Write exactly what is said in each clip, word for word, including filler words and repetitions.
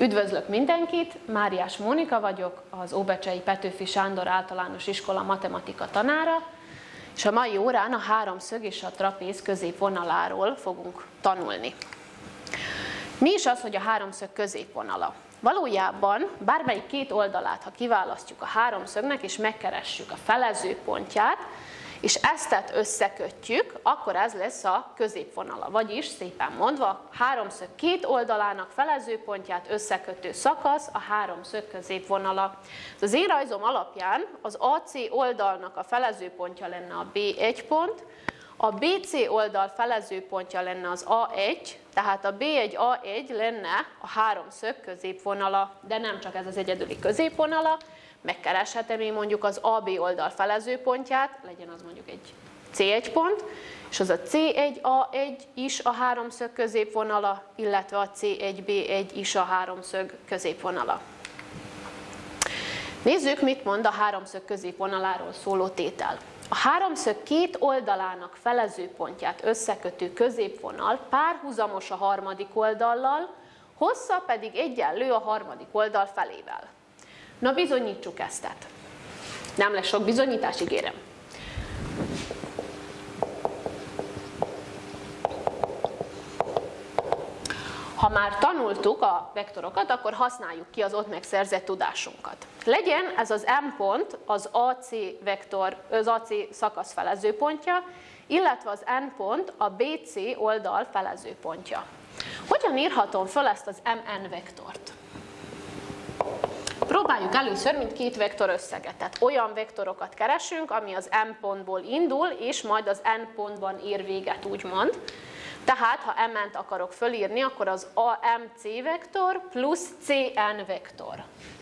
Üdvözlök mindenkit, Máriás Mónika vagyok, az Óbecsei Petőfi Sándor Általános Iskola matematika tanára, és a mai órán a háromszög és a trapéz középvonaláról fogunk tanulni. Mi is az, hogy a háromszög középvonala? Valójában bármelyik két oldalát, ha kiválasztjuk a háromszögnek, és megkeressük a felezőpontját, és ezt összekötjük, akkor ez lesz a középvonala. Vagyis, szépen mondva, háromszög két oldalának felezőpontját összekötő szakasz a háromszög középvonala. Az én rajzom alapján az á cé oldalnak a felezőpontja lenne a bé egy pont, a bé cé oldal felezőpontja lenne az á egy, tehát a bé egy á egy lenne a háromszög középvonala, de nem csak ez az egyedüli középvonala, megkereshetem én mondjuk az á bé oldal felezőpontját, legyen az mondjuk egy cé egy pont, és az a cé egy á egy is a háromszög középvonala, illetve a cé egy bé egy is a háromszög középvonala. Nézzük, mit mond a háromszög középvonaláról szóló tétel. A háromszög két oldalának felezőpontját összekötő középvonal párhuzamos a harmadik oldallal, hossza pedig egyenlő a harmadik oldal felével. Na, bizonyítsuk ezt. Nem lesz sok bizonyítás, ígérem. Ha már tanultuk a vektorokat, akkor használjuk ki az ott megszerzett tudásunkat. Legyen ez az M pont az á cé vektor, az á cé szakasz felezőpontja, illetve az N pont a bé cé oldal felezőpontja. Hogyan írhatom föl ezt az em en vektort? Próbáljuk először mint két vektor összeget, tehát olyan vektorokat keresünk, ami az M pontból indul, és majd az N pontban ér véget, úgymond. Tehát, ha M-t akarok fölírni, akkor az á em cé vektor plusz cé en vektor.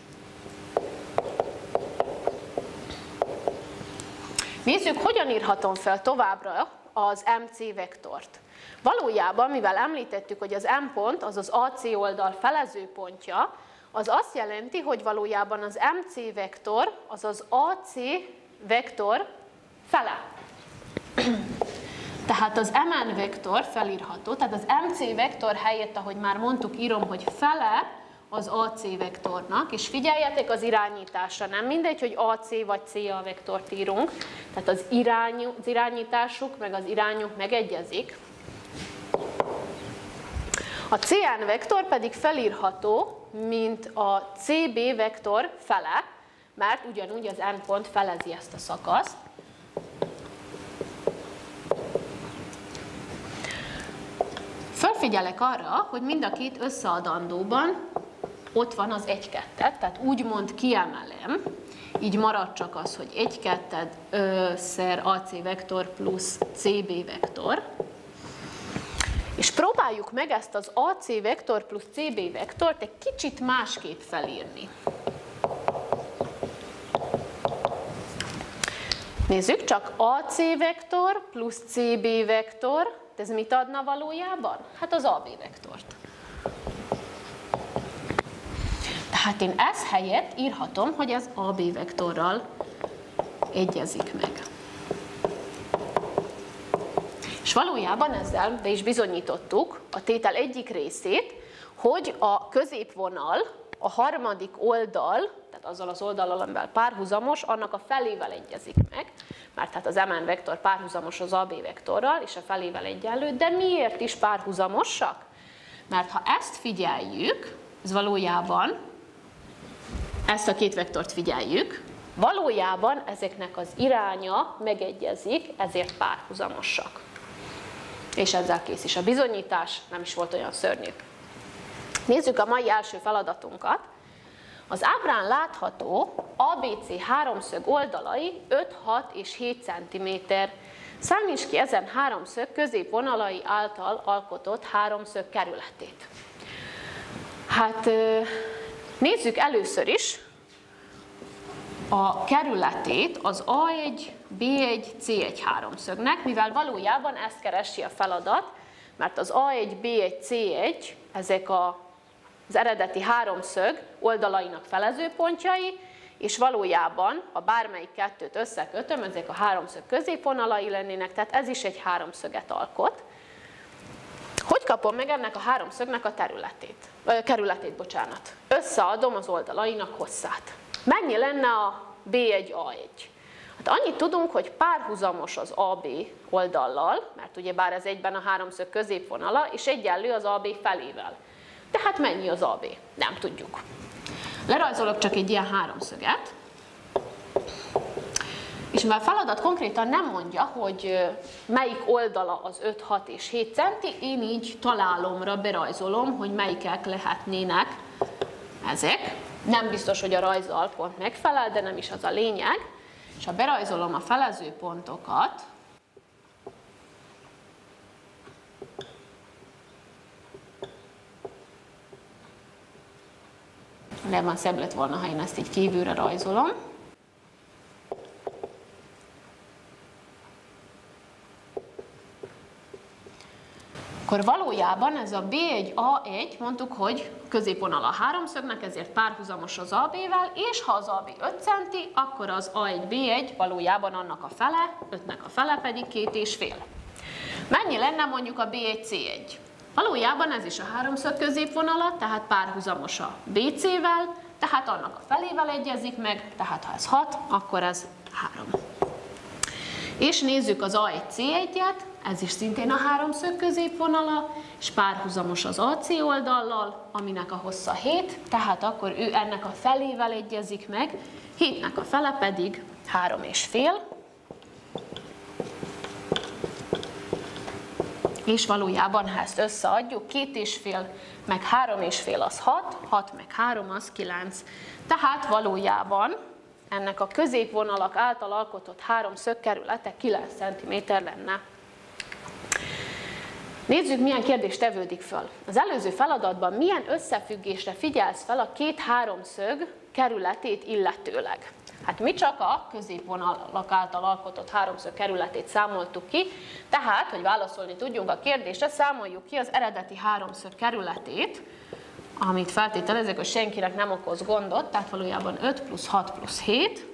Nézzük, hogyan írhatom fel továbbra az em cé vektort. Valójában, mivel említettük, hogy az M pont az az á cé oldal felezőpontja, az azt jelenti, hogy valójában az em cé vektor az az á cé vektor fele. Tehát az em en vektor felírható, tehát az em cé vektor helyett, ahogy már mondtuk, írom, hogy fele az á cé vektornak, és figyeljetek az irányításra, nem mindegy, hogy á cé vagy cé á vektort írunk, tehát az, irány, az irányításuk meg az irányuk megegyezik. A cé en vektor pedig felírható, mint a cé bé vektor fele, mert ugyanúgy az N pont felezi ezt a szakaszt. Fölfigyelek arra, hogy mind a két összeadandóban ott van az egy ketted, tehát úgymond kiemelem, így marad csak az, hogy egy ketted szer á cé vektor plusz cé bé vektor. És próbáljuk meg ezt az á cé vektor plusz cé bé vektort egy kicsit másképp felírni. Nézzük, csak á cé vektor plusz cé bé vektor, ez mit adna valójában? Hát az á bé vektort. Tehát én ez helyett írhatom, hogy ez á bé vektorral egyezik meg. És valójában ezzel be is bizonyítottuk a tétel egyik részét, hogy a középvonal, a harmadik oldal, tehát azzal az oldallal, amivel párhuzamos, annak a felével egyezik meg, mert hát az em en vektor párhuzamos az á bé vektorral, és a felével egyenlő, de miért is párhuzamosak? Mert ha ezt figyeljük, ez valójában, ezt a két vektort figyeljük, valójában ezeknek az iránya megegyezik, ezért párhuzamosak. És ezzel kész is a bizonyítás, nem is volt olyan szörnyű. Nézzük a mai első feladatunkat. Az ábrán látható á bé cé háromszög oldalai öt, hat és hét centiméter. Számíts ki ezen háromszög középvonalai által alkotott háromszög kerületét. Hát nézzük először is a kerületét az á egy, bé egy, cé egy háromszögnek, mivel valójában ezt keresi a feladat, mert az á egy, bé egy, cé egy, ezek a, az eredeti háromszög oldalainak felezőpontjai, és valójában, ha bármelyik kettőt összekötöm, ezek a háromszög középvonalai lennének, tehát ez is egy háromszöget alkot. Hogy kapom meg ennek a háromszögnek a területét? Ö, kerületét, bocsánat. Összeadom az oldalainak hosszát. Mennyi lenne a bé egy á egy? Hát annyit tudunk, hogy párhuzamos az á bé oldallal, mert ugyebár ez egyben a háromszög középvonala, és egyenlő az á bé felével. Tehát mennyi az á bé? Nem tudjuk. Lerajzolok csak egy ilyen háromszöget, és mivel feladat konkrétan nem mondja, hogy melyik oldala az öt, hat és hét centi, én így találomra berajzolom, hogy melyikek lehetnének ezek. Nem biztos, hogy a rajzzal pont megfelel, de nem is az a lényeg. És ha berajzolom a felező pontokat, legalább szebb lett volna, ha én ezt így kívülre rajzolom. Akkor valójában ez a bé egy á egy, mondtuk, hogy középvonal a háromszögnek, ezért párhuzamos az á bével, és ha az á bé öt centi, akkor az á egy bé egy valójában annak a fele, ötnek a fele pedig két és fél. Mennyi lenne mondjuk a bé egy cé egy? Valójában ez is a háromszög középvonala, tehát párhuzamos a bé cével, tehát annak a felével egyezik meg, tehát ha ez hat, akkor ez három. És nézzük az á egy cé egyet, ez is szintén a háromszög középvonala, és párhuzamos az á cé oldallal, aminek a hossza hét, tehát akkor ő ennek a felével egyezik meg, hétnek a fele pedig három és fél. És valójában, ha ezt összeadjuk, két és fél meg három és fél az hat, hat meg három az kilenc. Tehát valójában ennek a középvonalak által alkotott háromszög kerülete kilenc centiméter lenne. Nézzük, milyen kérdés tevődik föl. Az előző feladatban milyen összefüggésre figyelsz fel a két háromszög kerületét illetőleg? Hát mi csak a középvonalak által alkotott háromszög kerületét számoltuk ki, tehát, hogy válaszolni tudjunk a kérdésre, számoljuk ki az eredeti háromszög kerületét, amit feltételezek, hogy senkinek nem okoz gondot, tehát valójában öt plusz hat plusz hét.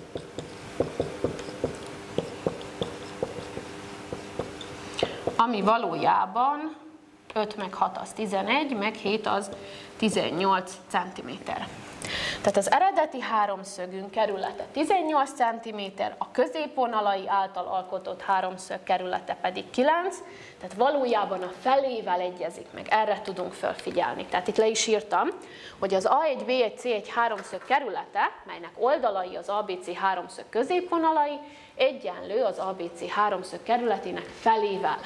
Ami valójában öt meg hat az tizenegy, meg hét az tizennyolc centiméter. Tehát az eredeti háromszögünk kerülete tizennyolc centiméter, a középvonalai által alkotott háromszög kerülete pedig kilenc, tehát valójában a felével egyezik meg, erre tudunk felfigyelni. Tehát itt le is írtam, hogy az á egy bé egy cé egy háromszög kerülete, melynek oldalai az á bé cé háromszög középvonalai, egyenlő az á bé cé háromszög kerületének felével.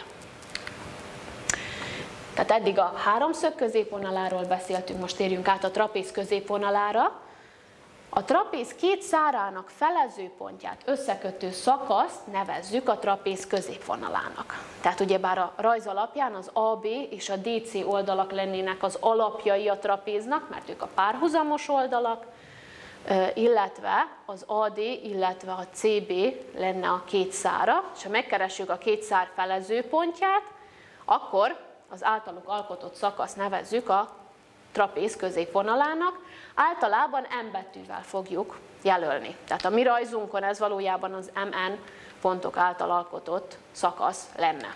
Tehát eddig a háromszög középvonaláról beszéltünk, most térjünk át a trapéz középvonalára. A trapéz két szárának felezőpontját összekötő szakaszt nevezzük a trapéz középvonalának. Tehát ugyebár a rajz alapján az á bé és a dé cé oldalak lennének az alapjai a trapéznak, mert ők a párhuzamos oldalak, illetve az á dé, illetve a cé bé lenne a két szára, és ha megkeressük a két szár felezőpontját, akkor az általuk alkotott szakaszt nevezzük a trapéz középvonalának, általában M betűvel fogjuk jelölni. Tehát a mi rajzunkon ez valójában az em en pontok által alkotott szakasz lenne.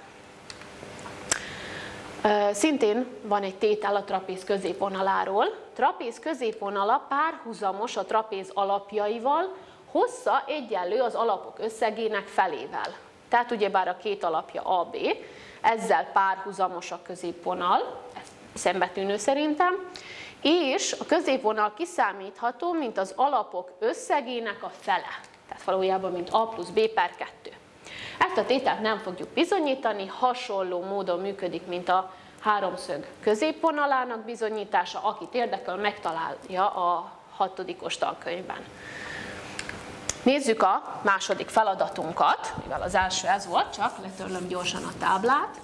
Szintén van egy tétel a trapéz középvonaláról. Trapéz középvonala párhuzamos a trapéz alapjaival, hossza egyenlő az alapok összegének felével. Tehát ugyebár a két alapja á bé, ezzel párhuzamos a középvonal, ez szembetűnő szerintem, és a középvonal kiszámítható, mint az alapok összegének a fele. Tehát valójában, mint A plusz B per kettő. Ezt a tételt nem fogjuk bizonyítani, hasonló módon működik, mint a háromszög középvonalának bizonyítása. Akit érdekel, megtalálja a hatodikos tankönyvben. Nézzük a második feladatunkat, mivel az első ez volt, csak letörlöm gyorsan a táblát.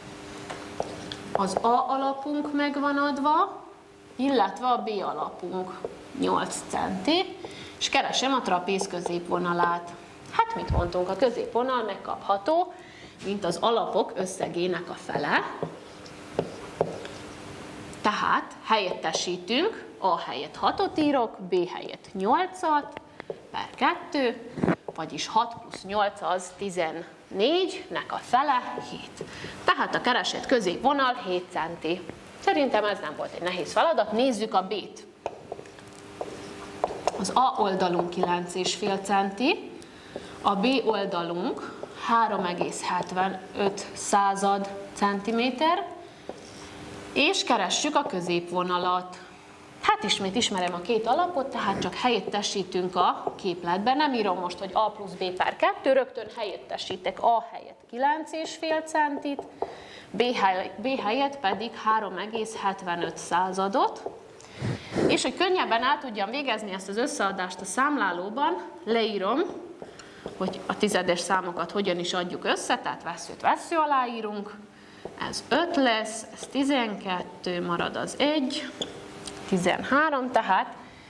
Az A alapunk meg van adva, illetve a B alapunk nyolc centi, és keresem a trapéz középvonalát. Hát mit mondtunk, a középvonal megkapható, mint az alapok összegének a fele. Tehát helyettesítünk, A helyett hatot írok, B helyett nyolcat, per kettő, vagyis hat plusz nyolc az tizenhat négynek a fele hét. Tehát a keresett középvonal hét centi. Szerintem ez nem volt egy nehéz feladat. Nézzük a B-t. Az A oldalunk kilenc egész öt centi, a B oldalunk három egész hetvenöt század centiméter, és keressük a középvonalat. Hát ismét ismerem a két alapot, tehát csak helyettesítünk a képletben. Nem írom most, hogy A plusz B per kettő, rögtön helyettesítek A helyett kilenc egész öt centit, B helyett, B helyett pedig három egész hetvenöt századot. És hogy könnyebben el tudjam végezni ezt az összeadást a számlálóban, leírom, hogy a tizedes számokat hogyan is adjuk össze, tehát vesszőt vessző alá írunk. Ez öt lesz, ez tizenkettő, marad az egy, tizenhárom, tehát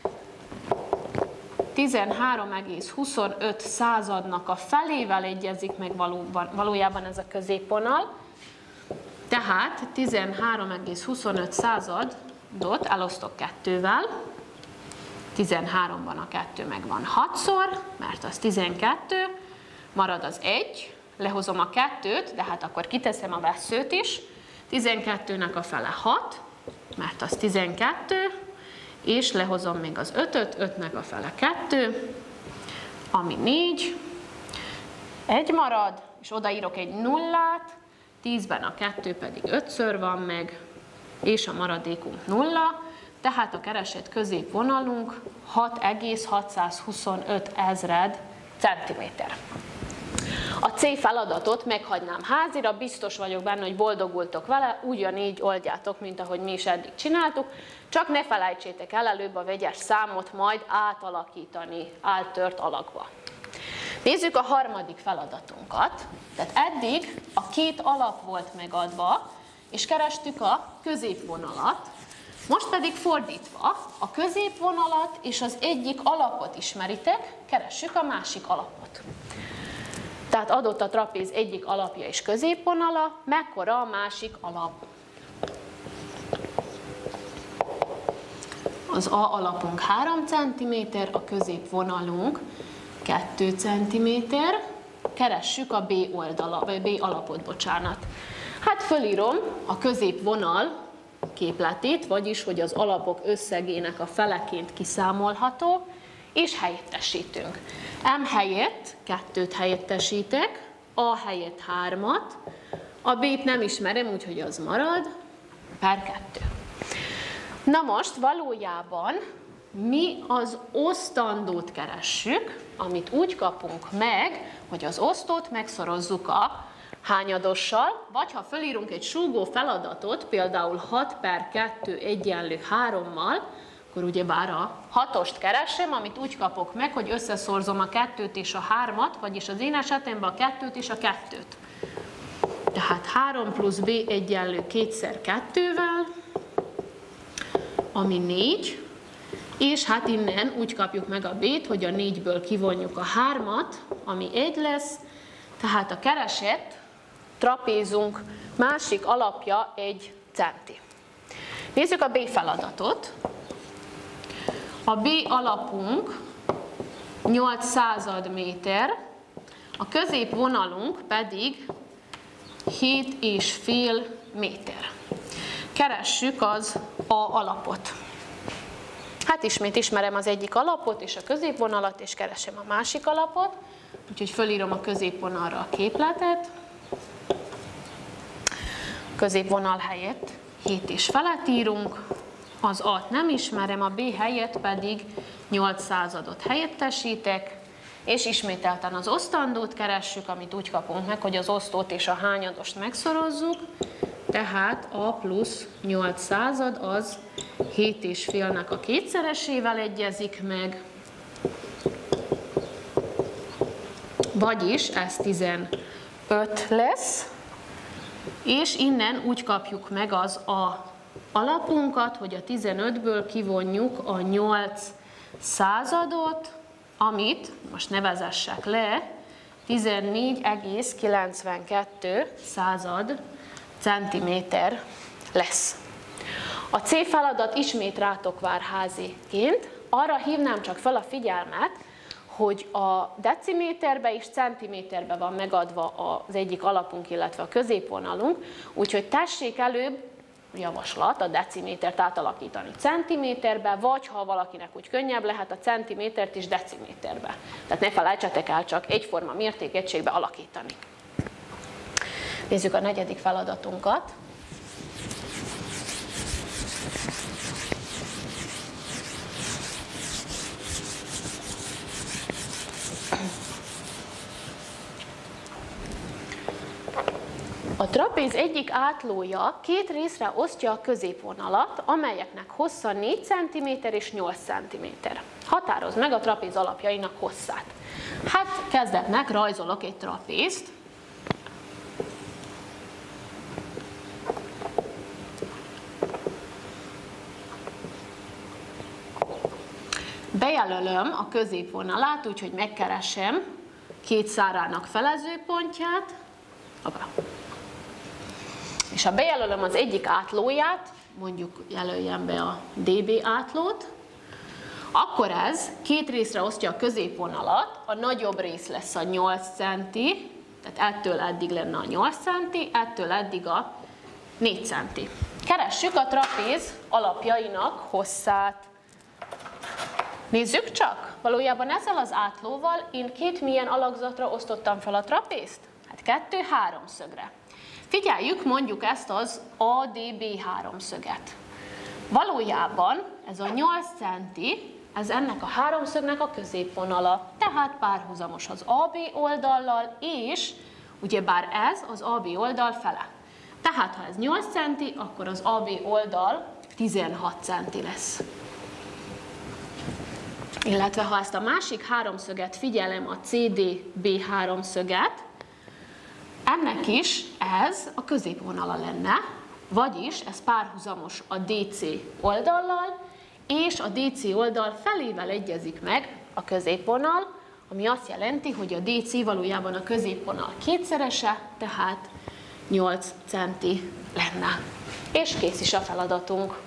tizenhárom egész huszonöt századnak a felével egyezik meg valóban, valójában ez a középvonal. Tehát tizenhárom egész huszonöt századot elosztok kettővel, tizenháromban a kettő megvan hatszor, mert az tizenkettő, marad az egy, lehozom a kettőt, de hát akkor kiteszem a vesszőt is, tizenkettőnek a fele hat, mert az tizenkettő, és lehozom még az ötöt, ötnek a fele kettő, ami négy, egy marad, és odaírok egy nullát, tízben a kettő pedig ötször van meg, és a maradékunk nulla, tehát a keresett középvonalunk hat egész hatszázhuszonöt ezred centiméter. A C feladatot meghagynám házira, biztos vagyok benne, hogy boldogultok vele, ugyanígy oldjátok, mint ahogy mi is eddig csináltuk, csak ne felejtsétek el előbb a vegyes számot majd átalakítani áltört alakba. Nézzük a harmadik feladatunkat. Tehát eddig a két alap volt megadva, és kerestük a középvonalat. Most pedig fordítva, a középvonalat és az egyik alapot ismeritek, keressük a másik alapot. Tehát adott a trapéz egyik alapja és középvonala, mekkora a másik alap. Az A alapunk három centiméter, a középvonalunk kettő centiméter, keressük a B oldala, vagy B alapot, bocsánat. Hát fölírom a középvonal képletét, vagyis hogy az alapok összegének a feleként kiszámolható, és helyettesítünk. M helyett kettőt helyettesítek, A helyett hármat, a B-t nem ismerem, úgyhogy az marad, per kettő. Na most valójában mi az osztandót keressük, amit úgy kapunk meg, hogy az osztót megszorozzuk a hányadossal, vagy ha fölírunk egy súgó feladatot, például hat per kettő egyenlő hárommal, akkor ugyebár a hatost keresem, amit úgy kapok meg, hogy összeszorzom a kettőt és a hármat, vagyis az én esetemben a kettőt és a kettőt. Tehát három plusz B egyenlő kétszer kettővel, ami négy, és hát innen úgy kapjuk meg a B-t, hogy a négyből kivonjuk a hármat, ami egy lesz, tehát a keresett trapézunk másik alapja egy centi. Nézzük a B feladatot. A B alapunk nyolc század méter, a középvonalunk pedig hét és fél méter. Keressük az A alapot. Hát ismét ismerem az egyik alapot és a középvonalat, és keresem a másik alapot, úgyhogy fölírom a középvonalra a képletet. Középvonal helyett hét és felett írunk, az A-t nem ismerem, a B helyett pedig nyolc századot helyettesítek, és ismételten az osztandót keressük, amit úgy kapunk meg, hogy az osztót és a hányadost megszorozzuk, tehát A plusz nyolc század az hét és félnek a kétszeresével egyezik meg, vagyis ez tizenöt lesz, és innen úgy kapjuk meg az A alapunkat, hogy a tizenötből kivonjuk a nyolc századot, amit, most nevezessek le, tizennégy egész kilencvenkettő század centiméter lesz. A C feladat ismét rátok vár háziként. Arra hívnám csak fel a figyelmet, hogy a deciméterbe és centiméterbe van megadva az egyik alapunk, illetve a középvonalunk, úgyhogy tessék előbb, javaslat, a decimétert átalakítani centiméterbe, vagy ha valakinek úgy könnyebb lehet, a centimétert is deciméterbe. Tehát ne felejtsetek el csak egyforma mértékegységbe alakítani. Nézzük a negyedik feladatunkat. A trapéz egyik átlója két részre osztja a középvonalat, amelyeknek hossza négy centiméter és nyolc centiméter. Határozd meg a trapéz alapjainak hosszát. Hát kezdetnek rajzolok egy trapézt. Bejelölöm a középvonalát, úgyhogy megkeresem két szárának felezőpontját. Hoppá. És ha bejelölöm az egyik átlóját, mondjuk jelöljem be a dé bé átlót, akkor ez két részre osztja a középvonalat, a nagyobb rész lesz a nyolc centi, tehát ettől eddig lenne a nyolc centi, ettől eddig a négy centi. Keressük a trapéz alapjainak hosszát. Nézzük csak, valójában ezzel az átlóval én két milyen alakzatra osztottam fel a trapézt? Hát kettő háromszögre. Figyeljük mondjuk ezt az á dé bé háromszöget. Valójában ez a nyolc centi, ez ennek a háromszögnek a középvonala, tehát párhuzamos az á bé oldallal, és ugyebár ez az á bé oldal fele. Tehát ha ez nyolc centi, akkor az á bé oldal tizenhat centi lesz. Illetve ha ezt a másik háromszöget figyelem, a cé dé bé háromszöget, ennek is ez a középvonala lenne, vagyis ez párhuzamos a dé cé oldallal, és a dé cé oldal felével egyezik meg a középvonal, ami azt jelenti, hogy a dé cé valójában a középvonal kétszerese, tehát nyolc centi lenne. És kész is a feladatunk.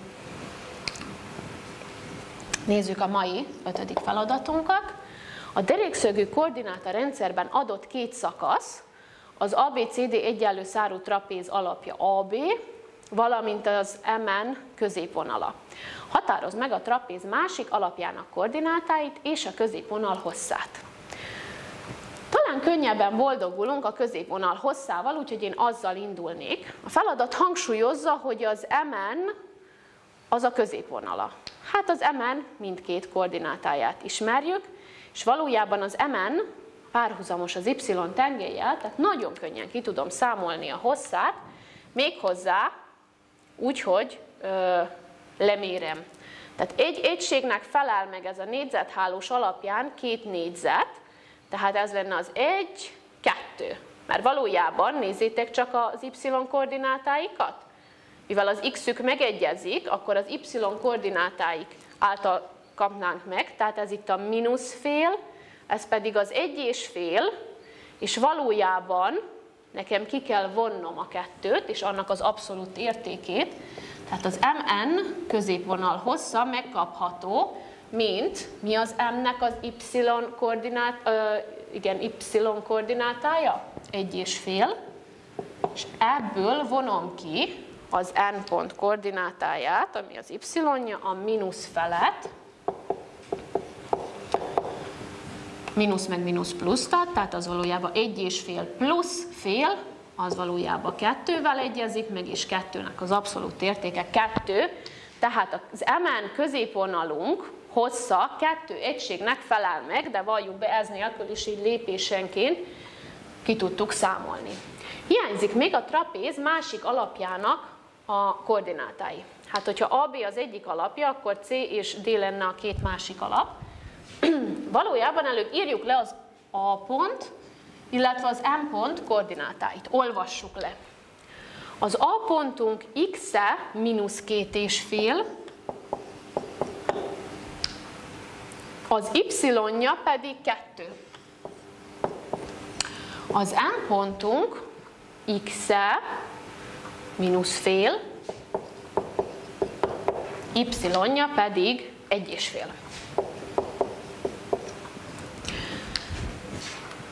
Nézzük a mai ötödik feladatunkat. A derékszögű koordináta rendszerben adott két szakasz, az á bé cé dé egyenlő szárú trapéz alapja á bé, valamint az em en középvonala. Határozd meg a trapéz másik alapjának koordinátáit és a középvonal hosszát. Talán könnyebben boldogulunk a középvonal hosszával, úgyhogy én azzal indulnék. A feladat hangsúlyozza, hogy az em en az a középvonala. Hát az em en mindkét koordinátáját ismerjük, és valójában az em en párhuzamos az y tengelyel, tehát nagyon könnyen ki tudom számolni a hosszát, méghozzá úgy, hogy ö, lemérem. Tehát egy egységnek felel meg ez a négyzethálós alapján két négyzet, tehát ez lenne az egy, kettő. Mert valójában nézzétek csak az y koordinátáikat. Mivel az x-ük megegyezik, akkor az y koordinátáik által kapnánk meg, tehát ez itt a mínusz fél, ez pedig az egy és fél, és valójában nekem ki kell vonnom a kettőt, és annak az abszolút értékét, tehát az em en középvonal hossza megkapható, mint mi az m-nek az y koordinát, ö, igen, y koordinátája, egy és fél, és ebből vonom ki az n pont koordinátáját, ami az y-ja, a mínusz felett, mínusz meg mínusz plusz, tehát az valójában egy és fél plusz fél, az valójában kettővel egyezik, meg is kettőnek az abszolút értéke kettő, tehát az em en középvonalunk hossza kettő egységnek felel meg, de valljuk be, ez nélkül is így lépésenként ki tudtuk számolni. Hiányzik még a trapéz másik alapjának a koordinátái. Hát, hogyha á bé az egyik alapja, akkor C és D lenne a két másik alap. Valójában előbb írjuk le az A pont, illetve az M pont koordinátáit. Olvassuk le. Az A pontunk x-e mínusz két és fél, az y-ja pedig kettő. Az M pontunk x-e mínusz fél, y-ja pedig egy és fél.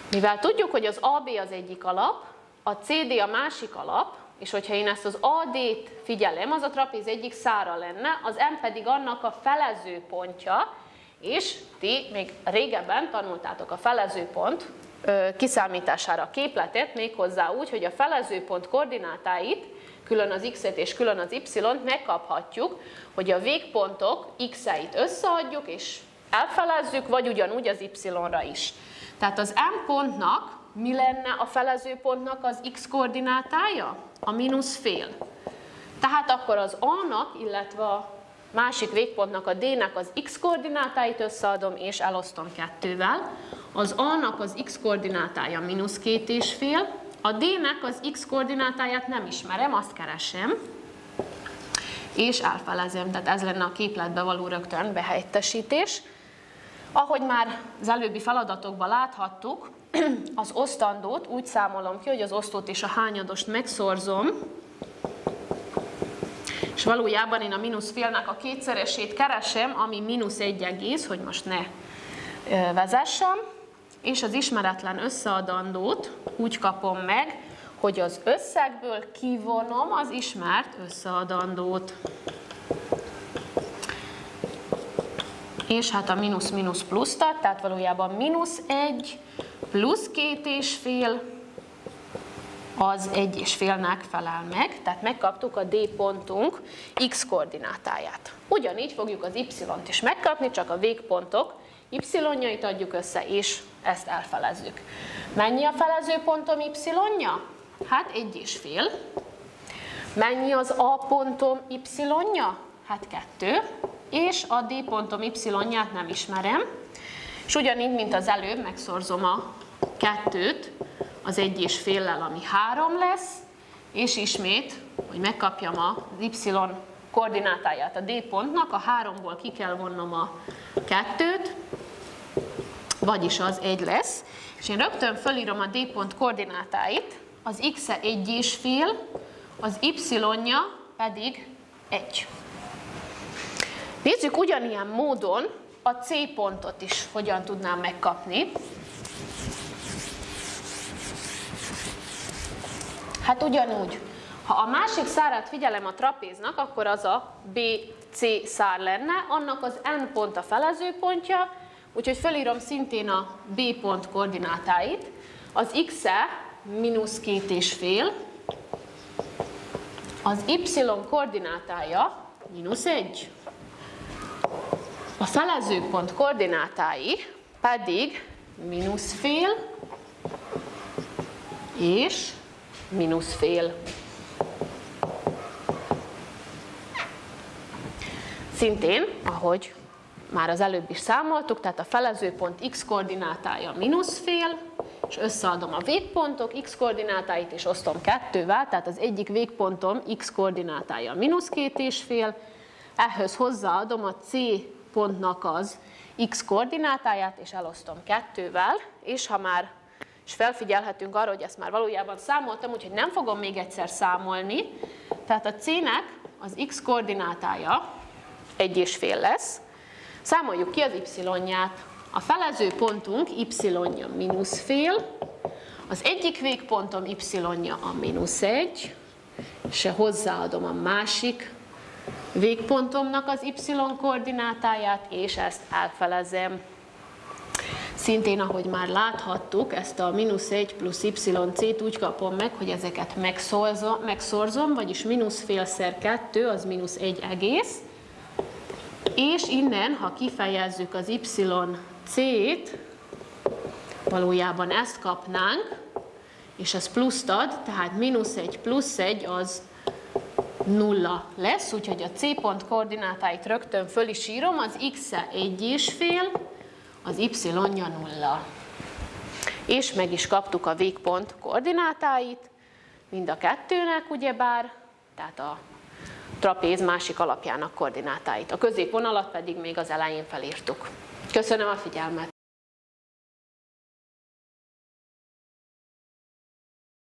Mivel tudjuk, hogy az á bé az egyik alap, a cé dé a másik alap, és hogyha én ezt az á dét figyelem, az a trapéz egyik szára lenne, az M pedig annak a felezőpontja, és ti még régebben tanultátok a felezőpont kiszámítására a képletet, méghozzá úgy, hogy a felezőpont koordinátáit, külön az x-et és külön az y-t megkaphatjuk, hogy a végpontok x-eit összeadjuk és elfelezzük, vagy ugyanúgy az y-ra is. Tehát az M pontnak mi lenne a felezőpontnak az x koordinátája? A mínusz fél. Tehát akkor az A-nak, illetve a másik végpontnak, a D-nek az x koordinátáit összeadom és elosztom kettővel. Az A-nak az x koordinátája mínusz két és fél, a D-nek az x koordinátáját nem ismerem, azt keresem, és elfelezem. Tehát ez lenne a képletbe való rögtön behelyettesítés. Ahogy már az előbbi feladatokban láthattuk, az osztandót úgy számolom ki, hogy az osztót és a hányadost megszorzom, és valójában én a mínusz félnek a kétszeresét keresem, ami mínusz egy egész, hogy most ne vezessem, és az ismeretlen összeadandót úgy kapom meg, hogy az összegből kivonom az ismert összeadandót. És hát a mínusz mínusz pluszt ad, tehát valójában mínusz egy plusz két és fél az egy és félnek felel meg, tehát megkaptuk a D pontunk x koordinátáját. Ugyanígy fogjuk az y-t is megkapni, csak a végpontok y-jait adjuk össze, és ezt elfelezzük. Mennyi a felezőpontom y-ja? Hát egy és fél. Mennyi az A pontom y-ja? Hát kettő. És a D pontom y-ját nem ismerem. És ugyanígy, mint az előbb, megszorzom a kettőt az egy és féllel, ami három lesz, és ismét, hogy megkapjam az y koordinátáját a D pontnak, a háromból ki kell vonnom a kettőt, vagyis az egy lesz, és én rögtön fölírom a D pont koordinátáit, az x-e egy és fél, az y-ja pedig egy. Nézzük ugyanilyen módon a C pontot is hogyan tudnám megkapni. Hát ugyanúgy, ha a másik szárát figyelem a trapéznak, akkor az a bé cé szár lenne, annak az N pont a felezőpontja, úgyhogy fölírom szintén a B pont koordinátáit. Az x-e mínusz két és fél, az y koordinátája mínusz egy. A felezőpont koordinátái pedig mínusz fél és mínusz fél. Szintén, ahogy már az előbb is számoltuk, tehát a felezőpont x koordinátája mínusz fél, és összeadom a végpontok x koordinátáit, és osztom kettővel, tehát az egyik végpontom x koordinátája mínusz két és fél, ehhez hozzáadom a C pontnak az x koordinátáját, és elosztom kettővel, és ha már és felfigyelhetünk arra, hogy ezt már valójában számoltam, úgyhogy nem fogom még egyszer számolni, tehát a C-nek az x koordinátája egy és fél lesz. Számoljuk ki az y-ját. A felező pontunk y-ja mínusz fél, az egyik végpontom y-ja a mínusz egy, és hozzáadom a másik végpontomnak az y koordinátáját, és ezt elfelezem. Szintén, ahogy már láthattuk, ezt a mínusz egy plusz y-c-t úgy kapom meg, hogy ezeket megszorzom, megszorzom vagyis mínusz félszer kettő, az mínusz egy egész, és innen, ha kifejezzük az y-c-t, valójában ezt kapnánk, és ez pluszt ad, tehát mínusz egy plusz egy az nulla lesz, úgyhogy a C pont koordinátáit rögtön föl is írom, az x-e egy és fél, az y-ja nulla. És meg is kaptuk a végpont koordinátáit, mind a kettőnek ugyebár, tehát a trapéz másik alapjának koordinátáit. A középvonalat pedig még az elején felírtuk. Köszönöm a figyelmet!